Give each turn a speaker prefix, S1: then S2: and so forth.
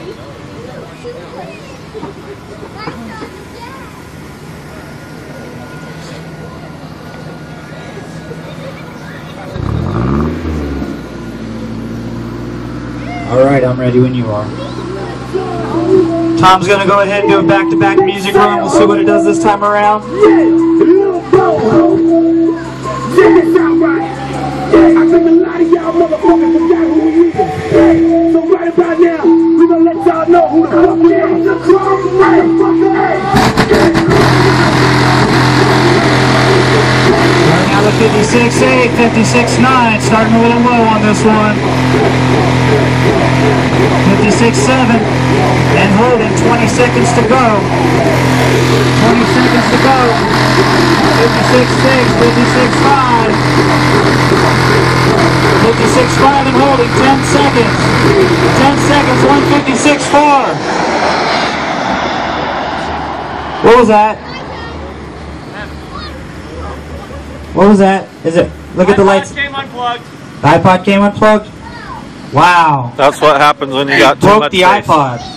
S1: Alright, I'm ready when you are. Tom's going to go ahead and do a back-to-back music room. We'll see what it does this time around.
S2: Yeah, it sound right. Yeah, I think a lot of y'all motherfuckers forgot who he is. Yeah, so right about now, we gonna let y'all know who the fuck we are.
S1: Starting out with 56.8, 56.9, starting a little low on this one. 56.7, and holding, 20 seconds to go. 20 seconds to go. 56.6, 56.5. 56.5 and holding, 10 seconds. 10 seconds, 156.4. What was that? What was that? Is it? Look at the lights.
S3: The iPod came unplugged.
S1: The iPod came unplugged? Wow.
S4: That's what happens when you got too much
S1: broke the
S4: space.
S1: iPod.